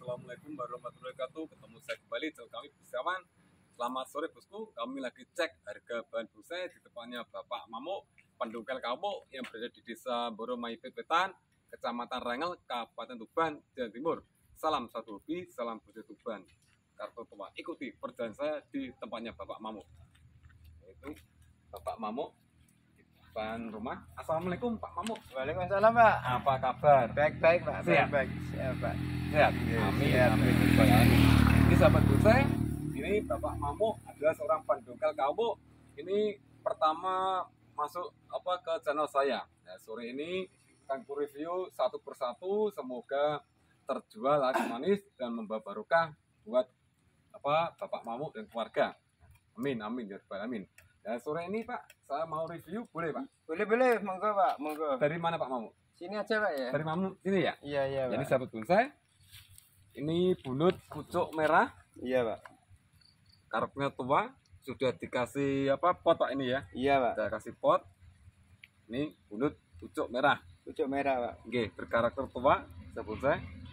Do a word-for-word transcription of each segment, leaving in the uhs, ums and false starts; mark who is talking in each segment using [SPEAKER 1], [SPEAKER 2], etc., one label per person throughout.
[SPEAKER 1] Assalamualaikum warahmatullahi wabarakatuh. Ketemu saya kembali channel kami Busawan. Selamat sore bosku. Kami lagi cek harga bahan busa di depannya Bapak Mamuk, pendungkal kamu yang berada di Desa Boromaipit Wetan, Kecamatan Rengel, Kabupaten Tuban, Jawa Timur. Salam satu hobi, salam busa Tuban. Kartu tua. Ikuti perjalanan saya di tempatnya Bapak Mamuk. Yaitu Bapak Mamuk depan rumah. Assalamualaikum Pak Mamuk.
[SPEAKER 2] Waalaikumsalam Pak.
[SPEAKER 1] Apa kabar?
[SPEAKER 2] Baik-baik Pak.
[SPEAKER 1] Siap.
[SPEAKER 2] Baik, siap Pak.
[SPEAKER 1] Sehat.
[SPEAKER 2] Iya,
[SPEAKER 1] Amin.
[SPEAKER 2] siap.
[SPEAKER 1] Amin. Amin. Ini sahabat busa, ini Bapak Mamuk adalah seorang pendongkal kamu. Ini pertama masuk apa ke channel saya. Nah, sore ini akan ku review satu persatu, semoga terjual laris manis dan membawa barokah buat apa Bapak Mamuk dan keluarga. Amin, amin ya rabbal alamin. Nah, sore ini Pak, saya mau review, boleh Pak?
[SPEAKER 2] Boleh boleh, monggo Pak, monggo.
[SPEAKER 1] Dari mana Pak Mamuk?
[SPEAKER 2] Sini aja Pak ya.
[SPEAKER 1] Dari Mamuk sini ya?
[SPEAKER 2] Iya iya Pak.
[SPEAKER 1] Jadi sahabat bonsai, ini bunut pucuk merah,
[SPEAKER 2] Iya Pak.
[SPEAKER 1] karetnya tua, sudah dikasih apa pot Pak ini ya?
[SPEAKER 2] Iya Pak.
[SPEAKER 1] Sudah kasih pot. Ini bunut pucuk merah.
[SPEAKER 2] Pucuk merah Pak.
[SPEAKER 1] Oke, berkarakter tua, sahabat bonsai.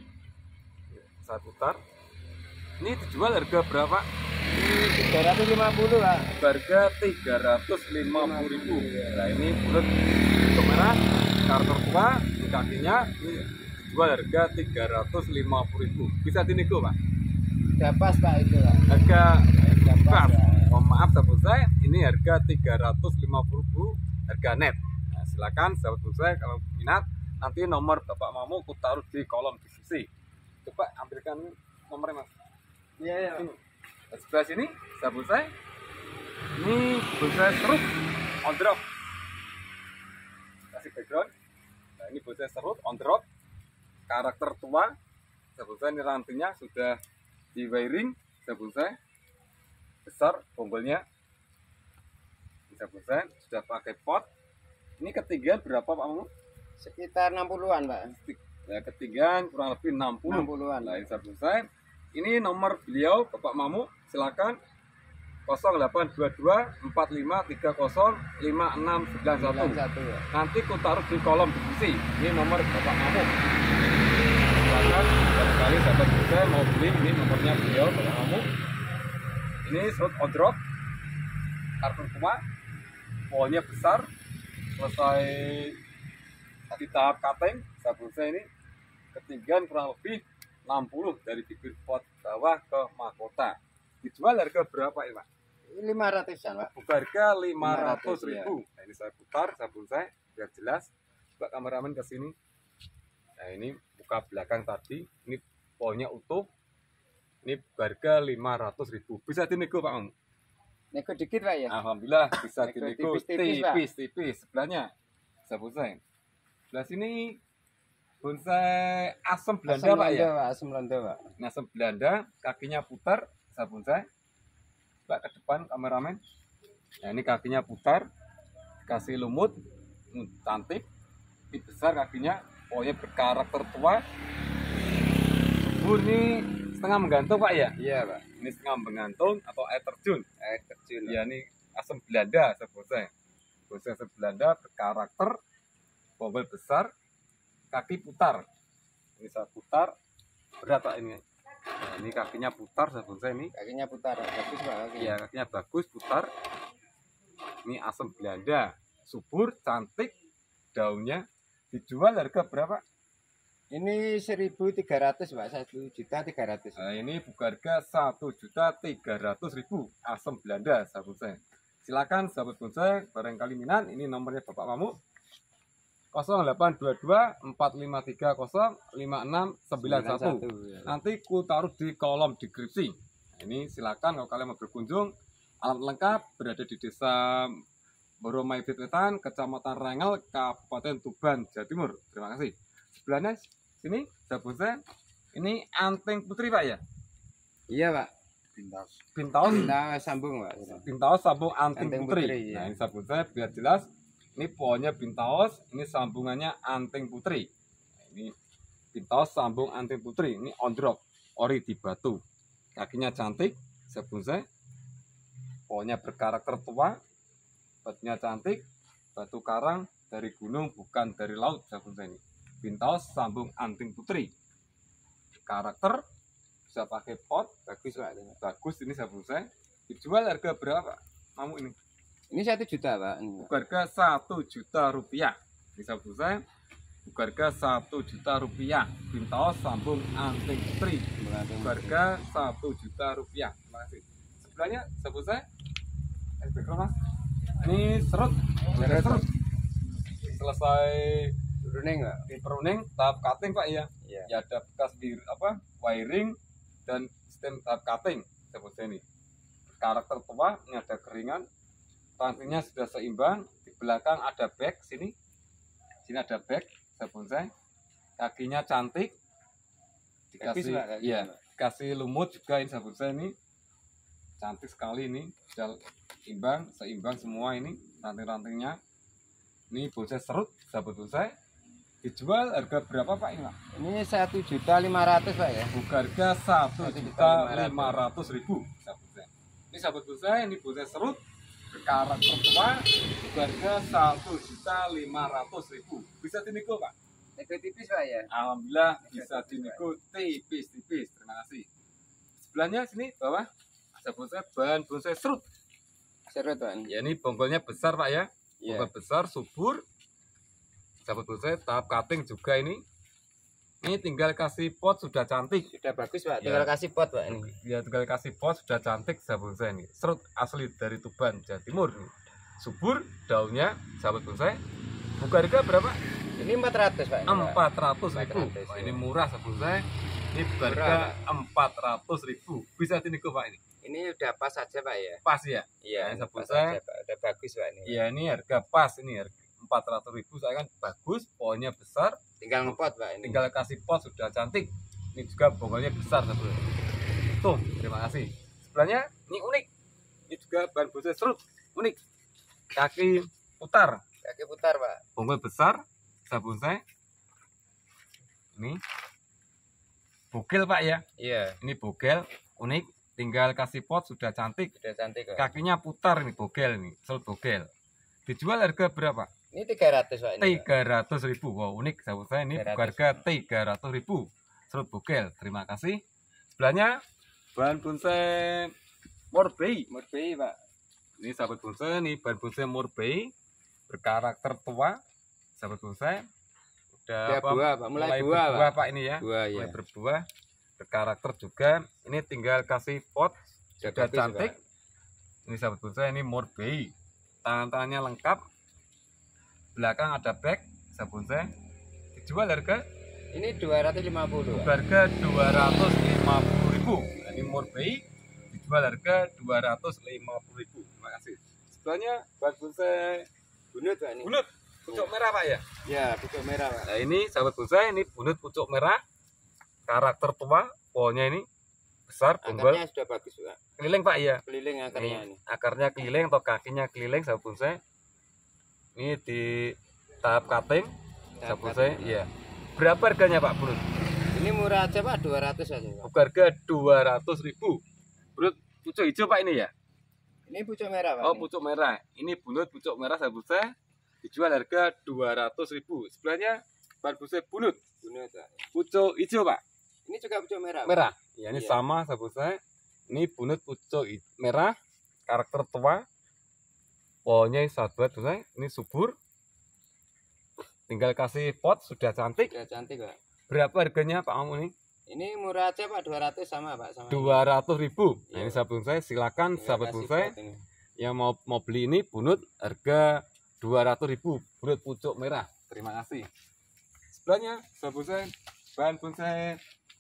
[SPEAKER 1] Saya putar. Ini dijual harga berapa?
[SPEAKER 2] tiga ratus lima puluh Pak.
[SPEAKER 1] Harga tiga ratus lima puluh ribu. Nah ini bunut pucuk merah, karakter tua, ini kakinya, ini dijual harga tiga ratus lima puluh ribu. Bisa dinego Pak?
[SPEAKER 2] Udah pas Pak itu Pak.
[SPEAKER 1] Harga
[SPEAKER 2] Udah pas.
[SPEAKER 1] pas.
[SPEAKER 2] Pak.
[SPEAKER 1] Mohon maaf sahabat saya, ini harga tiga ratus lima puluh ribu, harga net. Nah, silakan sahabat saya kalau minat, nanti nomor Bapak Mamuk aku taruh di kolom deskripsi. Coba ambilkan nomornya Mas.
[SPEAKER 2] Iya iya.
[SPEAKER 1] Ini. Nah, sebelah sini sahabat saya, ini bonsai serut on drop. Kasih background. Nah, ini bonsai serut on drop, karakter tua. Sahabat saya, ini rantingnya sudah di wiring. Sahabat saya, besar bonggolnya. Sahabat saya sudah pakai pot. Ini ketinggian berapa Pak Mamuk?
[SPEAKER 2] Sekitar enam puluhan Pak.
[SPEAKER 1] Ya, ketinggian kurang lebih enam puluh.
[SPEAKER 2] enam puluhan.
[SPEAKER 1] Nah, ini sahabat saya. Ini nomor beliau Bapak Mamuk, silakan nol delapan dua dua empat lima tiga nol lima enam sembilan satu.
[SPEAKER 2] Satu ya.
[SPEAKER 1] Nanti ku taruh di kolom deskripsi. Ini nomor Bapak Mamuk. Silakan barangkali sahabat saya mau beli, ini nomornya beliau Bapak Mamuk. Ini serut on drop, kartu tua, pohonnya besar, selesai di tahap cutting. Sahabat saya, ini ketinggian kurang lebih enam puluh dari bibir pot bawah ke mahkota. Dijual harga berapa ini Pak?
[SPEAKER 2] lima ratusan Pak.
[SPEAKER 1] Harga lima ratus
[SPEAKER 2] ya.
[SPEAKER 1] ribu. Nah, ini saya putar sabun saya biar jelas. Coba kameramen ke sini. Nah, ini buka belakang tadi, ini pohonnya utuh. Ini harga lima ratus ribu. Bisa dinego Pak Om?
[SPEAKER 2] Nego dikit Pak ya.
[SPEAKER 1] Alhamdulillah bisa
[SPEAKER 2] Nego
[SPEAKER 1] dinego
[SPEAKER 2] tipis-tipis, Pak.
[SPEAKER 1] tipis tipis sebelahnya. Sabun saya. Sebelah sini bonsai asam Belanda
[SPEAKER 2] Asam
[SPEAKER 1] Pak ya.
[SPEAKER 2] Belanda, Pak. Asam Belanda Pak.
[SPEAKER 1] Nah, asam Belanda, kakinya putar, sabun saya. Coba ke depan kameramen. Nah, ini kakinya putar, kasih lumut, hmm, cantik, ini besar kakinya, pokoknya berkarakter tua. Subur ini setengah menggantung Pak ya?
[SPEAKER 2] Iya Pak.
[SPEAKER 1] Ini setengah menggantung atau air terjun.
[SPEAKER 2] Air terjun.
[SPEAKER 1] Ya, ini asam Belanda sabun saya. Bonsai asam Belanda berkarakter, bonggol besar, kaki putar. Ini saya putar, berat Pak ini. Nah, ini kakinya putar sabun saya ini.
[SPEAKER 2] Kakinya putar, bagus Pak. Kakinya.
[SPEAKER 1] Ya, kakinya bagus, putar. Ini asam Belanda, subur, cantik, daunnya. Dijual harga berapa?
[SPEAKER 2] Ini seribu tiga ratus Pak, satu juta tiga ratus.
[SPEAKER 1] Nah, ini buka harga satu juta tiga ratus ribu asam Belanda sabun saya. Silakan sahabat bonsai, barangkali minat, ini nomornya Bapak Mamuk. nol delapan dua dua empat lima tiga nol lima enam sembilan satu. Nanti ku taruh di kolom deskripsi. Nah, ini silakan kalau kalian mau berkunjung. Alamat lengkap berada di Desa Boromaipit Wetan, Kecamatan Rengel, Kabupaten Tuban, Jawa Timur. Terima kasih. Sebelahnya sini sahabat saya, ini anting putri Pak ya?
[SPEAKER 2] Iya Pak. Pintaus.
[SPEAKER 1] Pintaus.
[SPEAKER 2] Pintaus sambung Pak.
[SPEAKER 1] Pintaus sambung anting,
[SPEAKER 2] Anting
[SPEAKER 1] putri.
[SPEAKER 2] putri, ya.
[SPEAKER 1] Nah, ini sahabat saya biar jelas. Ini pohonnya pintaos, ini sambungannya anting putri. Nah, ini pintaos sambung anting putri, ini on drop, ori di batu. Kakinya cantik, sabun saya. Pohonnya berkarakter tua, batunya cantik, batu karang dari gunung bukan dari laut sabun saya ini. Pintaos sambung anting putri. Karakter sudah pakai pot,
[SPEAKER 2] Bagus Pak.
[SPEAKER 1] bagus ini sabun saya. Dijual harga berapa Pak? Kamu ini?
[SPEAKER 2] Ini satu juta Pak. Ini, Pak.
[SPEAKER 1] Harga satu juta rupiah. Ini sabun saya. Harga satu juta rupiah. Bintao sambung anting tri. Harga satu juta rupiah. Terima kasih. Sebelahnya sabun saya. Eh, background, Mas. Ini serut.
[SPEAKER 2] Serut.
[SPEAKER 1] serut. Selesai
[SPEAKER 2] Runing Pak.
[SPEAKER 1] di pruning tahap cutting Pak ya.
[SPEAKER 2] Iya.
[SPEAKER 1] Ya ada bekas di apa wiring dan sistem tahap cutting sabun saya ini. Karakter tua, ini ada keringan, rantingnya sudah seimbang, di belakang ada bag sini, sini ada bag sabun saya, kakinya cantik, dikasih,
[SPEAKER 2] Bagus, Pak, kakinya,
[SPEAKER 1] iya,
[SPEAKER 2] Pak.
[SPEAKER 1] dikasih lumut juga ini sabun saya ini, cantik sekali ini, sudah imbang, seimbang semua ini, ranting-rantingnya, ini bonsai serut sabun saya, dijual harga berapa Pak ini Pak?
[SPEAKER 2] Ini satu juta lima ratus Pak ya.
[SPEAKER 1] Buka harga satu juta lima ratus ribu sabun saya. Ini sahabat bonsai, ini bonsai serut berkarakter tua, harga satu juta lima ratus ribu. Bisa dinego Pak?
[SPEAKER 2] Nego tipis Pak ya.
[SPEAKER 1] Alhamdulillah bisa dinego tipis-tipis. Terima kasih. Sebelahnya sini bawah sahabat bonsai bahan bonsai serut.
[SPEAKER 2] Serut Pak.
[SPEAKER 1] Ya ini bonggolnya besar Pak ya.
[SPEAKER 2] Iya.
[SPEAKER 1] Bonggol besar, subur. Sahabat bonsai tahap cutting juga ini. Ini tinggal kasih pot sudah cantik.
[SPEAKER 2] Sudah bagus Pak.
[SPEAKER 1] Ya.
[SPEAKER 2] Tinggal kasih pot Pak ini.
[SPEAKER 1] Ya tinggal kasih pot sudah cantik sahabat bonsai ini. Serut asli dari Tuban, Jawa Timur nih. Subur daunnya sahabat bonsai. Buka harga berapa?
[SPEAKER 2] Ini empat ratus Pak. Ini, Pak.
[SPEAKER 1] empat ratus ribu.
[SPEAKER 2] empat ratus,
[SPEAKER 1] Wah,
[SPEAKER 2] ya.
[SPEAKER 1] ini murah sahabat bonsai. Ini buka
[SPEAKER 2] Murah,
[SPEAKER 1] harga
[SPEAKER 2] Pak.
[SPEAKER 1] empat ratus ribu. Bisa dinego Pak ini.
[SPEAKER 2] Ini udah pas saja Pak ya.
[SPEAKER 1] Pas ya?
[SPEAKER 2] Iya.
[SPEAKER 1] Nah,
[SPEAKER 2] Ini
[SPEAKER 1] sahabat
[SPEAKER 2] pas
[SPEAKER 1] bonsai.
[SPEAKER 2] saja, Pak. Udah bagus Pak ini.
[SPEAKER 1] Iya ini harga pas ini harga empat ratus ribu saya kan bagus, pohonnya besar,
[SPEAKER 2] Tinggal ngepot Pak ini.
[SPEAKER 1] tinggal kasih pot sudah cantik. Ini juga bonggolnya besar sahabat. Tuh, terima kasih. Sebelahnya ini unik. Ini juga bahan bonsai serut unik. Kaki putar,
[SPEAKER 2] Kaki putar Pak.
[SPEAKER 1] bonggol besar, sahabat bonsai. Ini bogel Pak ya.
[SPEAKER 2] Iya.
[SPEAKER 1] Ini bogel unik. Tinggal kasih pot sudah cantik.
[SPEAKER 2] Sudah cantik Pak.
[SPEAKER 1] Kakinya putar ini bogel ini, serut bogel. Dijual harga berapa?
[SPEAKER 2] Ini tiga ratus Pak ini. Pak.
[SPEAKER 1] tiga ratus ribu. Wow, unik sahabat saya ini
[SPEAKER 2] tiga ratus.
[SPEAKER 1] harga tiga ratus ribu. Serut bogel. Terima kasih. Sebelahnya bahan bonsai Morbei.
[SPEAKER 2] Murbei Pak.
[SPEAKER 1] Ini sahabat bonsai ini bahan bonsai Morbei berkarakter tua. Sahabat bonsai udah
[SPEAKER 2] Ya,
[SPEAKER 1] apa?
[SPEAKER 2] buah, Pak. Mulai buah,
[SPEAKER 1] berbuah,
[SPEAKER 2] Pak.
[SPEAKER 1] Pak ini ya.
[SPEAKER 2] Buah ya.
[SPEAKER 1] Mulai berbuah. Berkarakter juga. Ini tinggal kasih pot
[SPEAKER 2] Sudah
[SPEAKER 1] sudah
[SPEAKER 2] bagus,
[SPEAKER 1] cantik.
[SPEAKER 2] Pak.
[SPEAKER 1] Ini sahabat bonsai ini Morbei. Tangan-tangannya lengkap. Belakang ada bag sahabat bonsai. Dijual harga
[SPEAKER 2] Ini dua ratus lima puluh Pak.
[SPEAKER 1] harga dua ratus lima puluh ribu. Nah, ini Morbei dijual harga dua ratus lima puluh ribu. Terima kasih. Sebelahnya bahan bonsai
[SPEAKER 2] Bunut Pak ini.
[SPEAKER 1] bunut pucuk merah Pak ya.
[SPEAKER 2] Ya, pucuk merah Pak.
[SPEAKER 1] Nah ini sahabat bonsai ini bunut pucuk merah. Karakter tua, pohonnya ini besar, bonggol,
[SPEAKER 2] Akarnya sudah bagus Pak.
[SPEAKER 1] keliling Pak ya.
[SPEAKER 2] Keliling akarnya
[SPEAKER 1] Ini
[SPEAKER 2] ini.
[SPEAKER 1] akarnya keliling atau kakinya keliling sahabat bonsai. Ini di tahap cutting sahabat bonsai. Iya. Berapa harganya Pak bunut?
[SPEAKER 2] Ini murah aja Pak, dua ratus aja Pak.
[SPEAKER 1] Buka harga dua ratus ribu. Bunut pucuk hijau Pak ini ya.
[SPEAKER 2] Ini pucuk merah Pak.
[SPEAKER 1] Oh
[SPEAKER 2] ini.
[SPEAKER 1] pucuk merah. Ini bunut pucuk merah sahabat bonsai. Dijual harga dua ratus ribu. Sebelahnya bahan bonsai bunut
[SPEAKER 2] Bunut Pak.
[SPEAKER 1] pucuk hijau Pak.
[SPEAKER 2] Ini juga pucuk merah Pak.
[SPEAKER 1] Merah. Ya ini
[SPEAKER 2] Iya.
[SPEAKER 1] sama sahabat bonsai. Ini bunut pucuk hi- merah. Karakter tua. Pohonnya sahabat bonsai. Ini subur. Tinggal kasih pot sudah cantik.
[SPEAKER 2] Sudah cantik Pak.
[SPEAKER 1] Berapa harganya Pak kamu ini?
[SPEAKER 2] Ini murah aja Pak, dua ratus sama Pak sama.
[SPEAKER 1] dua ratus ribu. Nah,
[SPEAKER 2] Iya.
[SPEAKER 1] ini sahabat bonsai. Silakan
[SPEAKER 2] Tinggal
[SPEAKER 1] sahabat
[SPEAKER 2] kasih
[SPEAKER 1] bonsai
[SPEAKER 2] pot ini.
[SPEAKER 1] yang mau mau beli ini bunut harga dua ratus ribu. Bunut pucuk merah. Terima kasih. Sebelahnya sahabat bonsai bahan bonsai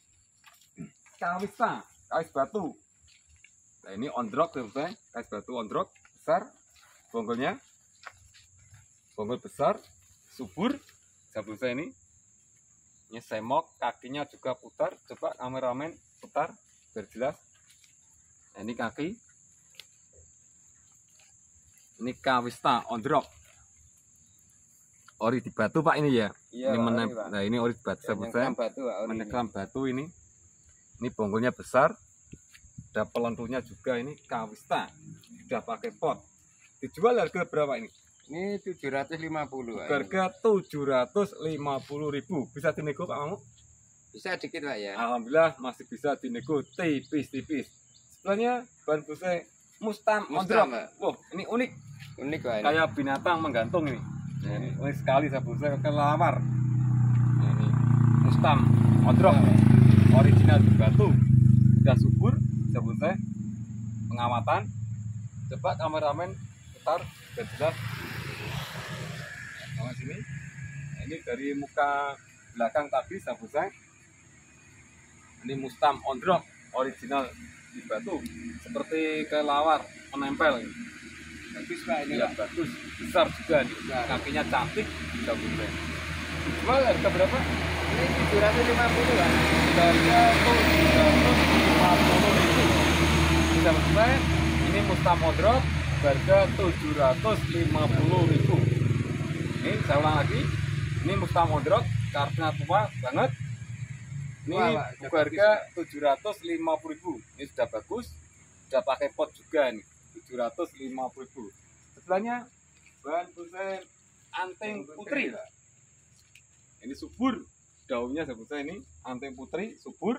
[SPEAKER 1] kawista, kawis batu. Nah, ini ondrok sahabat bonsai, kawis batu ondrok besar. Bonggolnya bonggol besar, subur. Sahabat bonsai ini ini semok, kakinya juga putar. Coba kameramen putar biar jelas. Nah, ini kaki. Ini kawista ondrok. Ori di batu Pak ini ya.
[SPEAKER 2] Iya,
[SPEAKER 1] ini
[SPEAKER 2] Pak,
[SPEAKER 1] menem,
[SPEAKER 2] ori, Pak.
[SPEAKER 1] nah ini ori di batu
[SPEAKER 2] Yang
[SPEAKER 1] sahabat
[SPEAKER 2] nyengkram
[SPEAKER 1] saya.
[SPEAKER 2] batu Pak, ori ini.
[SPEAKER 1] Menekram batu ini. Ini bonggolnya besar. Ada pelenturnya juga ini kawista. Sudah pakai pot. Dijual harga berapa ini?
[SPEAKER 2] Ini tujuh ratus lima puluh Pak. ini.
[SPEAKER 1] Harga tujuh ratus lima puluh ribu. Bisa dinego Pak Mahmud?
[SPEAKER 2] Bisa dikit Pak ya.
[SPEAKER 1] Alhamdulillah masih bisa dinego tipis-tipis. Sebelahnya bahan bonsai mustam
[SPEAKER 2] Mustam,
[SPEAKER 1] ondrok.
[SPEAKER 2] Pak.
[SPEAKER 1] Wah, ini unik.
[SPEAKER 2] Unik Pak ini.
[SPEAKER 1] Kayak binatang menggantung ini. Nah, ini unik sekali saya bonsai kelawar. Nah, ini mustam ondrok. Original di batu. Sudah subur, saya bonsai. Pengamatan. Coba kameramen putar biar jelas. Sama sini. Nah, ini dari muka belakang tadi saya bonsai. Ini mustam ondrok original di batu, seperti kelawar menempel.
[SPEAKER 2] Bagus Pak ini.
[SPEAKER 1] Ya,
[SPEAKER 2] Pak.
[SPEAKER 1] bagus, besar juga nih. Kakinya cantik, bisa bonsai. Jual harga berapa?
[SPEAKER 2] Ini tujuh ratus lima puluh Pak.
[SPEAKER 1] Harga tujuh ratus lima puluh ribu. Bisa bonsai. Ini mustam ondrok, harga tujuh ratus lima puluh ribu. Ini saya ulang lagi. Ini mustam ondrok, karena tua banget. Ini
[SPEAKER 2] Wah,
[SPEAKER 1] buku harga tujuh ratus lima puluh ribu. Ini sudah bagus, sudah pakai pot juga nih, tujuh ratus lima puluh ribu. Sebelahnya bahan bonsai anting putri. Ini subur, daunnya saya bonsai ini anting putri subur.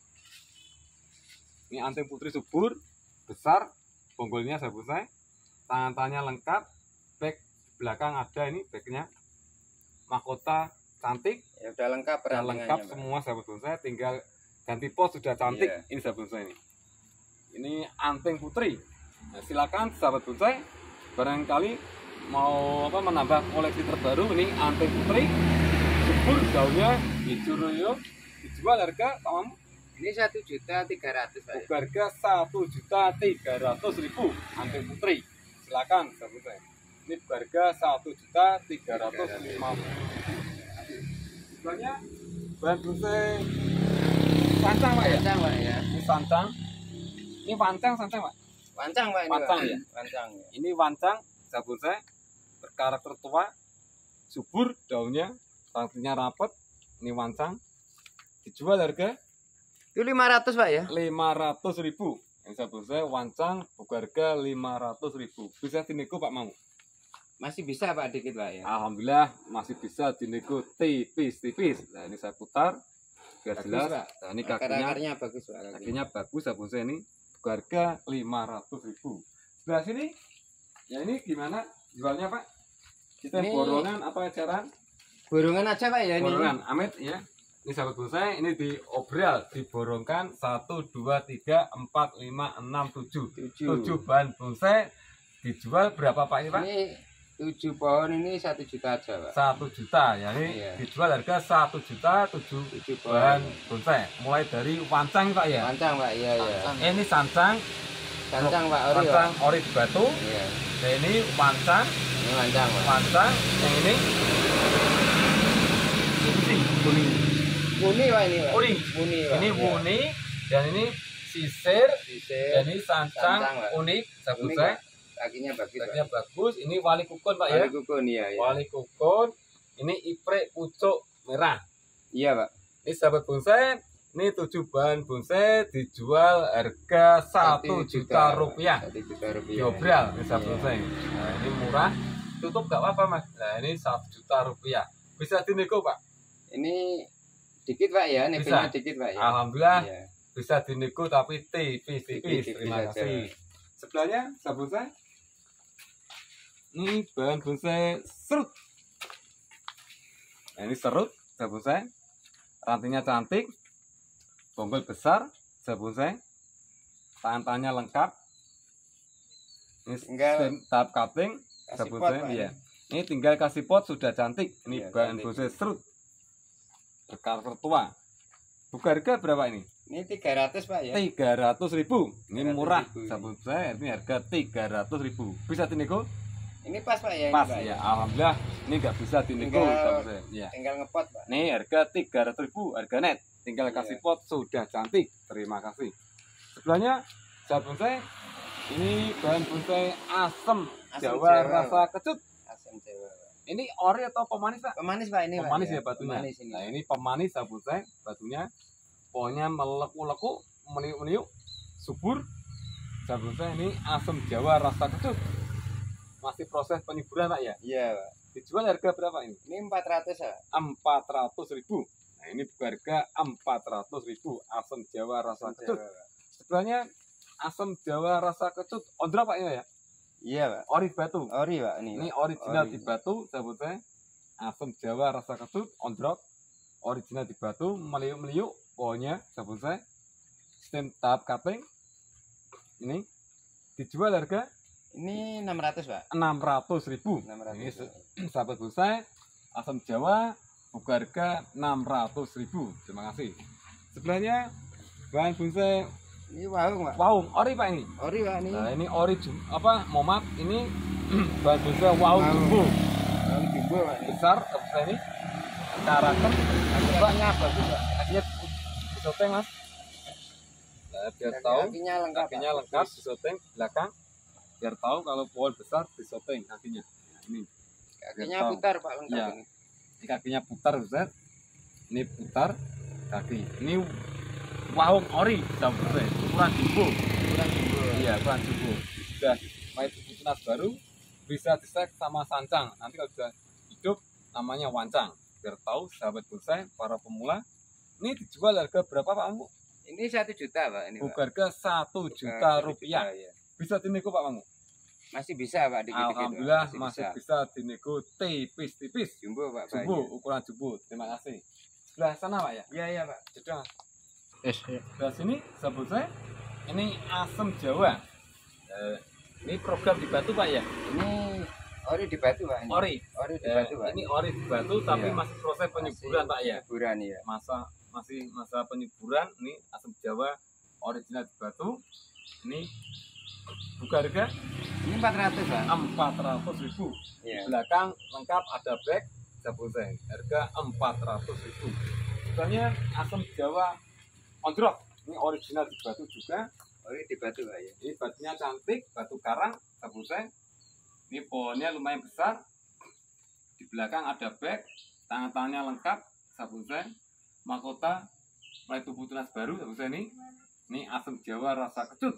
[SPEAKER 1] Ini anting putri subur, besar, bonggolnya saya bonsai, tangan-tangannya lengkap, back belakang ada ini backnya, mahkota cantik.
[SPEAKER 2] Ya udah lengkap
[SPEAKER 1] Sudah lengkap
[SPEAKER 2] Pak.
[SPEAKER 1] semua sahabat bonsai, tinggal ganti pot sudah cantik.
[SPEAKER 2] Iya.
[SPEAKER 1] Ini sahabat bonsai ini. Ini anting putri. Nah, silakan sahabat bonsai, barangkali mau apa menambah koleksi terbaru ini anting putri subur, daunnya hijau royo, dijual harga Pak Mamu
[SPEAKER 2] Ini satu juta tiga ratus Pak.
[SPEAKER 1] harga satu juta tiga ratus ribu anting putri. Silakan sahabat bonsai. Ini harga satu juta tiga ratus lima puluh. Banyak bahan bonsai sancang Pak ya?
[SPEAKER 2] Wancang Pak ya.
[SPEAKER 1] Ini sancang. Ini wancang sancang Pak.
[SPEAKER 2] Wancang Pak ini.
[SPEAKER 1] Wancang
[SPEAKER 2] Pak.
[SPEAKER 1] ya?
[SPEAKER 2] Wancang ya.
[SPEAKER 1] Ini wancang bahan bonsai berkarakter tua, subur daunnya, rangkainya rapat. Ini wancang. Dijual harga
[SPEAKER 2] Itu lima ratus Pak ya.
[SPEAKER 1] lima ratus ribu. Ini bahan bonsai wancang buku harga lima ratus ribu. Bisa dinego Pak Mamu?
[SPEAKER 2] Masih bisa Pak dikit Pak ya.
[SPEAKER 1] Alhamdulillah masih bisa dinego tipis-tipis. Nah, ini saya putar biar
[SPEAKER 2] Bagus,
[SPEAKER 1] jelas.
[SPEAKER 2] Pak.
[SPEAKER 1] Nah, ini
[SPEAKER 2] Akar-
[SPEAKER 1] kakinya
[SPEAKER 2] akarnya bagus Pak. kakinya.
[SPEAKER 1] kakinya bagus ya bonsai ini. Harga lima ratus ribu. Sebelah sini ya ini gimana jualnya Pak? Kita
[SPEAKER 2] Ini-
[SPEAKER 1] borongan apa eceran?
[SPEAKER 2] Borongan aja Pak ya ini.
[SPEAKER 1] Borongan Amit ya. Ini sahabat bonsai ini diobral, diborongkan satu, dua, tiga, empat, lima, enam, tujuh.
[SPEAKER 2] Tujuh.
[SPEAKER 1] tujuh bahan bonsai dijual berapa Pak ini Pak?
[SPEAKER 2] Ini tujuh pohon ini satu juta aja Pak.
[SPEAKER 1] Satu juta ya ini
[SPEAKER 2] Iya.
[SPEAKER 1] dijual harga satu juta tujuh
[SPEAKER 2] Tujuh
[SPEAKER 1] bahan
[SPEAKER 2] pohon.
[SPEAKER 1] bonsai mulai dari wancang Pak ya.
[SPEAKER 2] Wancang Pak iya ya.
[SPEAKER 1] Eh, ini sancang,
[SPEAKER 2] Wancang Pak ori Pak.
[SPEAKER 1] wancang ori di batu.
[SPEAKER 2] Iya.
[SPEAKER 1] Nah, ini wancang,
[SPEAKER 2] Ini wancang Pak.
[SPEAKER 1] wancang, yang ini kuning, kuning,
[SPEAKER 2] Muni Pak ini Pak.
[SPEAKER 1] kuning.
[SPEAKER 2] Muni Pak.
[SPEAKER 1] Ini
[SPEAKER 2] Iya.
[SPEAKER 1] wuni dan ini sisir,
[SPEAKER 2] Sisir.
[SPEAKER 1] dan ini sancang,
[SPEAKER 2] Sancang, Pak.
[SPEAKER 1] unik,
[SPEAKER 2] Muni,
[SPEAKER 1] sabut
[SPEAKER 2] Pak. Kakinya bagus Pak.
[SPEAKER 1] saya, bagus. Ini wali kukun Pak ya,
[SPEAKER 2] Wali kukun iya ya.
[SPEAKER 1] wali kukun. Ini iprek pucuk merah.
[SPEAKER 2] Iya Pak.
[SPEAKER 1] Ini sahabat bonsai, ini tujuh bahan bonsai dijual harga satu juta rupiah.
[SPEAKER 2] Satu juta rupiah.
[SPEAKER 1] Diobral ini sahabat
[SPEAKER 2] Iya.
[SPEAKER 1] bonsai. Nah, ini murah, tutup gak apa-apa Mas. Nah, ini satu juta rupiah. Bisa dinego Pak?
[SPEAKER 2] Ini dikit Pak ya, negenya dikit Pak ya.
[SPEAKER 1] Alhamdulillah
[SPEAKER 2] Iya.
[SPEAKER 1] bisa dinego tapi tipis-tipis.
[SPEAKER 2] Tipis-tipis
[SPEAKER 1] Terima
[SPEAKER 2] aja.
[SPEAKER 1] kasih. Sebelahnya sahabat bonsai. Ini bahan bonsai serut. Nah, ini serut sahabat bonsai. Rantingnya cantik, bonggol besar, sahabat bonsai. Tangan-tangannya lengkap. Ini
[SPEAKER 2] Tinggal
[SPEAKER 1] sistem tahap cutting,
[SPEAKER 2] kasih
[SPEAKER 1] sahabat
[SPEAKER 2] pot,
[SPEAKER 1] bonsai.
[SPEAKER 2] Pak,
[SPEAKER 1] Iya. Ini tinggal kasih pot sudah cantik. Ini
[SPEAKER 2] Iya,
[SPEAKER 1] bahan
[SPEAKER 2] cantik.
[SPEAKER 1] bonsai serut. Berkarakter tua. Buka harga berapa ini?
[SPEAKER 2] Ini tiga ratus Pak ya.
[SPEAKER 1] tiga ratus ribu. Ini
[SPEAKER 2] tiga ratus
[SPEAKER 1] murah,
[SPEAKER 2] ribu ini.
[SPEAKER 1] sahabat bonsai. Ini harga tiga ratus ribu. Bisa dinego?
[SPEAKER 2] Ini pas Pak ya. ini,
[SPEAKER 1] Pas
[SPEAKER 2] Pak,
[SPEAKER 1] ya, alhamdulillah. Ini nggak bisa dinego,
[SPEAKER 2] Tinggal-
[SPEAKER 1] sahabat bonsai. Ya.
[SPEAKER 2] Tinggal ngepot Pak.
[SPEAKER 1] Ini harga tiga ratus ribu, harga net. Tinggal
[SPEAKER 2] Iya.
[SPEAKER 1] kasih pot sudah cantik. Terima kasih. Sebelahnya sahabat bonsai, ini bahan bonsai asem
[SPEAKER 2] Asam
[SPEAKER 1] Jawa
[SPEAKER 2] Jawa,
[SPEAKER 1] rasa kecut.
[SPEAKER 2] Asam Jawa. Pak.
[SPEAKER 1] Ini ori atau pemanis Pak?
[SPEAKER 2] Pemanis Pak ini Pak.
[SPEAKER 1] Pemanis ya batunya.
[SPEAKER 2] Pemanis ini.
[SPEAKER 1] Nah ini pemanis sahabat bonsai, batunya. Pokoknya meleku-leku, meniup-niup, subur. Sahabat bonsai ini asem Jawa rasa kecut. Masih proses penyuburan Pak ya.
[SPEAKER 2] Iya Pak.
[SPEAKER 1] Dijual harga berapa ini?
[SPEAKER 2] Ini empat ratus Pak.
[SPEAKER 1] empat ratus ribu. Nah Nah, ini buka harga empat ratus ribu. Asam Jawa rasa kecut. Sebenarnya asam Jawa rasa kecut ondra Pak ya?
[SPEAKER 2] Iya Pak.
[SPEAKER 1] Ori batu.
[SPEAKER 2] Ori Pak ini.
[SPEAKER 1] Ini original
[SPEAKER 2] Ori.
[SPEAKER 1] di batu, sahabat saya. Asam Jawa rasa kecut ondrok. Original di batu, meliuk-meliuk. Pokoknya, sahabat saya. Sistem tahap cutting. Ini dijual harga
[SPEAKER 2] Ini enam ratus Pak.
[SPEAKER 1] enam ratus ribu.
[SPEAKER 2] enam ratus.
[SPEAKER 1] Ini sahabat saya, asam Jawa buka harga enam ratus ribu. Terima kasih. Sebelahnya bahan bonsai
[SPEAKER 2] Ini waung Pak.
[SPEAKER 1] waung ori Pak ini.
[SPEAKER 2] Ori Pak ini.
[SPEAKER 1] Nah, ini ori jum- apa momat ini bahan bonsai waung
[SPEAKER 2] Waung.
[SPEAKER 1] jumbo
[SPEAKER 2] Waung jumbo Pak ini.
[SPEAKER 1] besar seperti ini. Karakter
[SPEAKER 2] Kakinya bagus Pak.
[SPEAKER 1] kakinya disoteng Mas. Nah, biar tahu
[SPEAKER 2] Kakinya lengkap.
[SPEAKER 1] kakinya
[SPEAKER 2] Pak.
[SPEAKER 1] lengkap disoteng belakang. Biar tahu kalau pohon besar disoteng kakinya. Nah, ini
[SPEAKER 2] Kakinya
[SPEAKER 1] tahu.
[SPEAKER 2] putar Pak lengkap
[SPEAKER 1] Iya.
[SPEAKER 2] ini.
[SPEAKER 1] ini kakinya putar Ustaz. Ini putar kaki. Ini waung ori sampai ukuran jumbo.
[SPEAKER 2] Ukuran jumbo.
[SPEAKER 1] Iya, ukuran jumbo. Sudah main tunas baru bisa disek sama sancang. Nanti kalau sudah hidup namanya wancang. Biar tahu sahabat bonsai para pemula. Ini dijual harga berapa Pak Mamu?
[SPEAKER 2] Ini satu juta Pak ini. Pak.
[SPEAKER 1] Buka harga satu
[SPEAKER 2] Bukan
[SPEAKER 1] juta
[SPEAKER 2] satu
[SPEAKER 1] rupiah.
[SPEAKER 2] juta, ya.
[SPEAKER 1] Bisa dinego Pak Mamu?
[SPEAKER 2] Masih bisa Pak dikit-dikit. Pak.
[SPEAKER 1] Alhamdulillah
[SPEAKER 2] masih,
[SPEAKER 1] masih
[SPEAKER 2] bisa.
[SPEAKER 1] bisa dinego tipis-tipis.
[SPEAKER 2] Jumbo Pak.
[SPEAKER 1] Jumbo,
[SPEAKER 2] banyak.
[SPEAKER 1] ukuran jumbo. Terima kasih. Sebelah sana Pak ya?
[SPEAKER 2] Iya iya Pak.
[SPEAKER 1] Sudah.
[SPEAKER 2] Yes,
[SPEAKER 1] Sebelah sini sebut saya ini asam Jawa. Eh, ini program di batu Pak ya?
[SPEAKER 2] Ini ori di batu Pak ini.
[SPEAKER 1] Ori.
[SPEAKER 2] Ori di
[SPEAKER 1] Eh,
[SPEAKER 2] batu Pak.
[SPEAKER 1] ini ori di batu tapi
[SPEAKER 2] Iya.
[SPEAKER 1] masih proses penyuburan Pak ya?
[SPEAKER 2] Penyuburan ya.
[SPEAKER 1] Masa masih masa penyuburan. Ini asam Jawa original di batu. Ini buka harga
[SPEAKER 2] Ini empat ratus Pak.
[SPEAKER 1] empat ratus ribu.
[SPEAKER 2] Iya.
[SPEAKER 1] Belakang lengkap ada bag sabun saya. Harga empat ratus ribu. Sebenarnya asam Jawa ondrok. Ini original di batu juga.
[SPEAKER 2] Ori di batu Pak ya.
[SPEAKER 1] Ini batunya cantik, batu karang, sabun saya. Ini pohonnya lumayan besar. Di belakang ada bag, tangan-tangannya lengkap, sabun saya. Mahkota mulai tubuh tunas baru, sabun saya ini. Ini asam Jawa rasa kecut.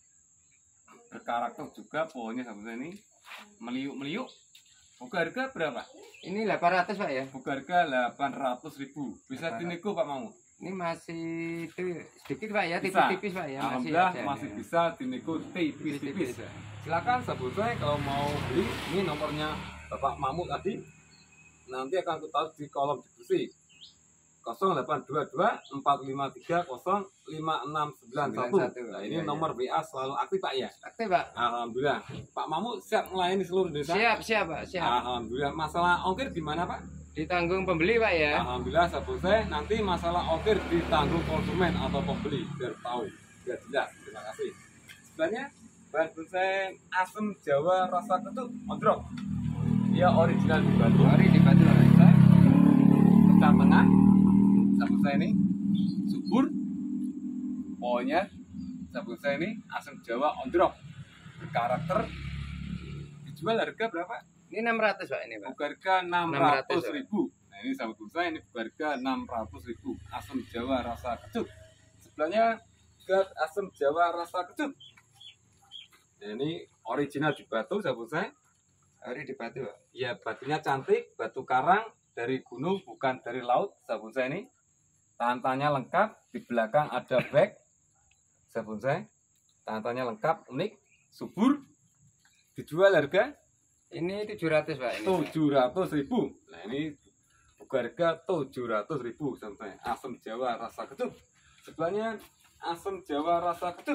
[SPEAKER 1] Berkarakter juga pohonnya sabun saya ini. Meliuk-meliuk. Buka harga berapa?
[SPEAKER 2] Ini delapan ratus Pak ya.
[SPEAKER 1] Buka harga delapan ratus ribu. Bisa dinego Pak Mamu?
[SPEAKER 2] Ini masih itu sedikit Pak ya,
[SPEAKER 1] Bisa.
[SPEAKER 2] tipis-tipis Pak ya.
[SPEAKER 1] Alhamdulillah
[SPEAKER 2] ada,
[SPEAKER 1] masih
[SPEAKER 2] ya.
[SPEAKER 1] bisa dinego tipis-tipis.
[SPEAKER 2] Pak.
[SPEAKER 1] Silakan sabun saya kalau mau beli. Ini nomornya Bapak Mamu tadi. Nanti akan aku taruh di kolom diskusi. nol delapan dua dua empat lima tiga nol lima enam sembilan satu. Nah, ini
[SPEAKER 2] Iya,
[SPEAKER 1] nomor W A selalu aktif Pak ya.
[SPEAKER 2] Aktif Pak.
[SPEAKER 1] Alhamdulillah. Pak Mamu siap melayani seluruh Indonesia.
[SPEAKER 2] Siap, siap Pak, siap.
[SPEAKER 1] Alhamdulillah. Masalah ongkir gimana Pak?
[SPEAKER 2] Ditanggung pembeli Pak ya.
[SPEAKER 1] Alhamdulillah sabun saya nanti masalah ongkir ditanggung konsumen atau pembeli biar tahu biar jelas. Terima kasih. Sebenarnya bahan bonsai asam Jawa rasa kecut ondrok. Dia original di batu.
[SPEAKER 2] Ori di batu Pak.
[SPEAKER 1] Saya pecah tengah. Sabun saya ini subur. Pokoknya sabun saya ini asam Jawa ondrok. Berkarakter. Dijual harga berapa?
[SPEAKER 2] Ini enam ratus Pak ini Pak.
[SPEAKER 1] Buka harga enam
[SPEAKER 2] enam ratus
[SPEAKER 1] ratus ribu. Nah ini sahabat bonsai ini buka harga enam ratus ribu. Asam Jawa rasa kecut. Sebelahnya gas asam Jawa rasa kecut. Nah, ini original di batu sahabat bonsai.
[SPEAKER 2] Ori di batu Pak.
[SPEAKER 1] Ya batunya cantik, batu karang dari gunung bukan dari laut sahabat bonsai ini. Tantannya lengkap, di belakang ada bag sahabat bonsai. Tantannya lengkap, unik, subur. Dijual harga
[SPEAKER 2] Ini tujuh ratus Pak ini. Pak.
[SPEAKER 1] tujuh ratus ribu. Nah ini buka harga tujuh ratus ribu sampai asam Jawa rasa kecut. Sebelahnya asam Jawa rasa kecut.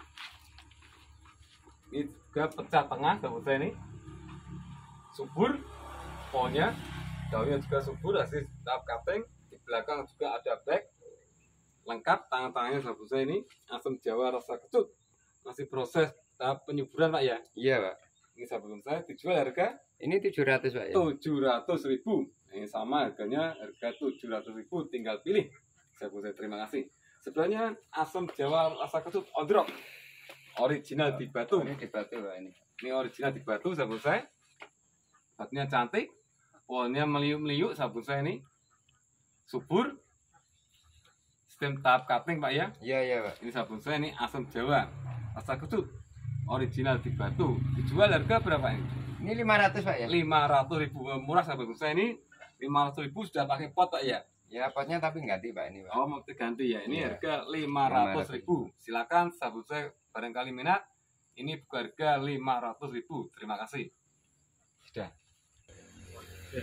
[SPEAKER 1] Ini juga pecah tengah sahabat saya ini. Subur pohonnya, daunnya juga subur hasil tahap cutting. Di belakang juga ada bag lengkap tangan-tangannya sahabat saya ini. Asam Jawa rasa kecut. Masih proses tahap penyuburan Pak ya.
[SPEAKER 2] Iya Pak.
[SPEAKER 1] Ini sahabat saya dijual harga
[SPEAKER 2] Ini tujuh ratus Pak ya.
[SPEAKER 1] tujuh ratus ribu. Ini sama harganya harga tujuh ratus ribu, tinggal pilih. Saya saya terima kasih. Sebelahnya asam Jawa rasa kecut ondrok. Original di batu.
[SPEAKER 2] Ini di batu Pak ini.
[SPEAKER 1] Ini original di batu sabun saya. Batunya cantik. Pohonnya meliuk-meliuk sabun saya ini. Subur. Sistem tahap cutting Pak ya.
[SPEAKER 2] Iya iya Pak.
[SPEAKER 1] Ini sabun saya ini asam Jawa rasa kecut. Original di batu. Dijual harga berapa ini?
[SPEAKER 2] Ini lima ratus Pak ya.
[SPEAKER 1] lima ratus ribu. Murah sahabat saya ini. lima ratus ribu sudah pakai pot Pak ya.
[SPEAKER 2] Ya potnya tapi ganti Pak ini Pak.
[SPEAKER 1] Oh, mau diganti ya. Ini
[SPEAKER 2] Iya.
[SPEAKER 1] harga lima ratus ribu. Silakan sahabat saya barangkali minat. Ini buka harga lima ratus ribu. Terima kasih. Sudah. Oke.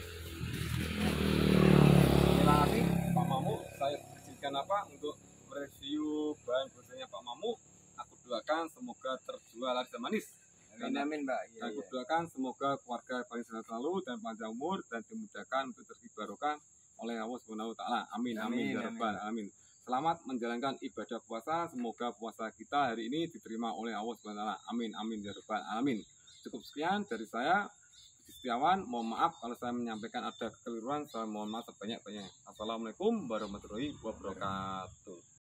[SPEAKER 1] Terima kasih Pak Mamu. Saya izinkan apa untuk mereview bahan bonsainya Pak Mamu. Aku doakan semoga terjual laris dan manis.
[SPEAKER 2] Amin amin Pak. Iya,
[SPEAKER 1] Dan aku
[SPEAKER 2] iya.
[SPEAKER 1] doakan semoga keluarga paling sehat selalu dan panjang umur dan dimudahkan untuk rezeki barokah oleh Allah Subhanahu wa taala. Amin amin ya rabbal alamin. Selamat menjalankan ibadah puasa. Semoga puasa kita hari ini diterima oleh Allah Subhanahu wa taala. Amin amin ya rabbal alamin. Cukup sekian dari saya. Setiawan, mohon maaf kalau saya menyampaikan ada kekeliruan. Saya mohon maaf sebanyak-banyaknya. Assalamualaikum warahmatullahi wabarakatuh.